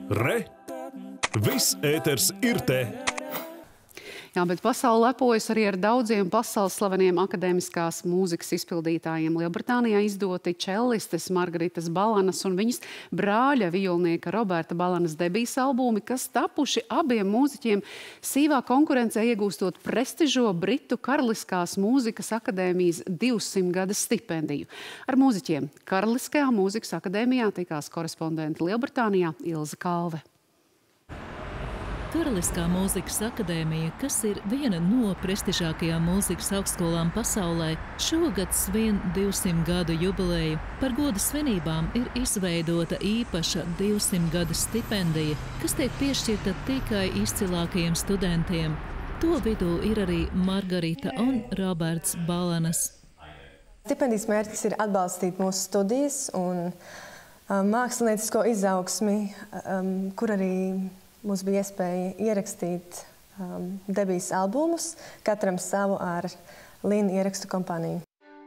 Re! Viss ēters ir te! Jā, bet pasaule lepojas arī ar daudziem pasaules slaveniem akadēmiskās mūzikas izpildītājiem. Lielbritānijā izdoti čellistes Margaritas Balanas un viņas brāļa violnieka Roberta Balanas debijas albumi, kas tapuši abiem mūziķiem sīvā konkurencē iegūstot prestižo Britu Karaliskās mūzikas akadēmijas 200 gada stipendiju. Ar mūziķiem Karaliskajā mūzikas akadēmijā tikās korespondenti Lielbritānijā Ilze Kalve. Karaliskā mūzikas akadēmija, kas ir viena no prestižākajām mūzikas augstskolām pasaulē, šogad svin 200 gadu jubileju. Par goda svinībām ir izveidota īpaša 200 gada stipendija, kas tiek piešķirta tikai izcilākajiem studentiem. To vidū ir arī Margarita un Roberts Balanas. Stipendijas mērķis ir atbalstīt mūsu studijas un māksliniecisko izaugsmi, kur arī mums bija iespēja ierakstīt debijas albumus, katram savu ar Lina ierakstu kompāniju.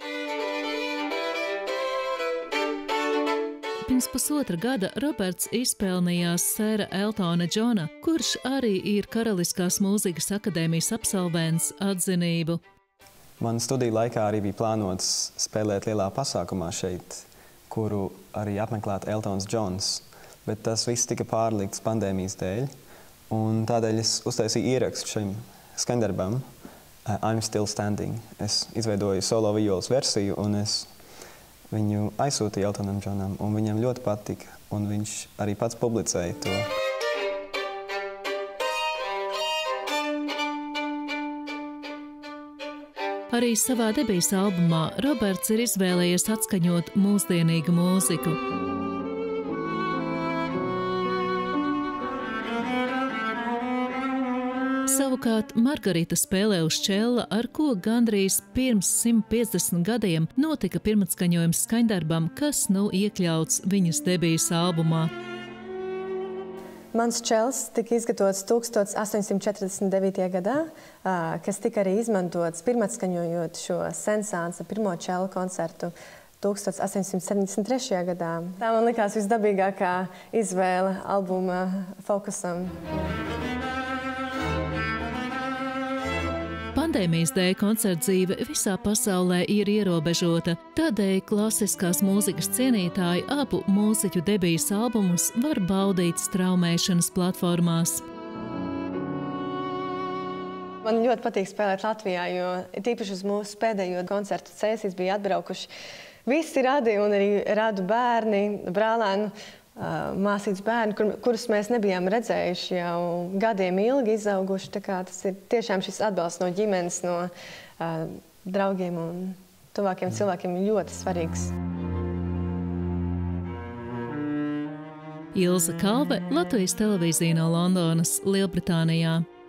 Pirms pusotra gada Roberts izpelnījās Sēra Eltona Džona, kurš arī ir Karaliskās mūzikas akadēmijas absolvents, atzinību. Man studiju laikā arī bija plānots spēlēt lielā pasākumā šeit, kuru arī apmeklētu Eltons Džons. Bet tas viss tika pārlikts pandēmijas dēļ, un tādēļ es uztaisīju ierakstu šim skaņdarbam I'm Still Standing. Es izveidoju solo violas versiju, un es viņu aizsūtīju Eltonam Džonam, un viņam ļoti patika, un viņš arī pats publicēja to. Arī savā debijas albumā Roberts ir izvēlējies atskaņot mūsdienīgu mūziku. Savukārt Margarita spēlē uz čella, ar ko gandrīz pirms 150 gadiem notika pirmatskaņojums skaņdarbam, kas nu iekļauts viņas debijas albumā. Mans čels tika izgatavots 1849. gadā, kas tika arī izmantots pirmatskaņojot šo sensānsa pirmo čela koncertu 1873. gadā. Tā man likās visdabīgākā izvēle albuma fokusam. Pandēmijas dēļ koncerta dzīve visā pasaulē ir ierobežota, tādēļ klasiskās mūzikas cienītāji abu mūziķu debijas albumus var baudīt straumēšanas platformās. Man ļoti patīk spēlēt Latvijā, jo tīpaši uz mūsu pēdējo koncertu cēsīs bija atbraukuši visi radi un arī radu bērni, brālēnu, māsītes bērni, kurus mēs nebijām redzējuši jau gadiem ilgi izauguši. Tā kā tas ir tiešām šis atbalsts no ģimenes, no draugiem un tuvākiem cilvēkiem ļoti svarīgs. Ilze Kalve, Latvijas televīzija no Londonas, Lielbritānijā.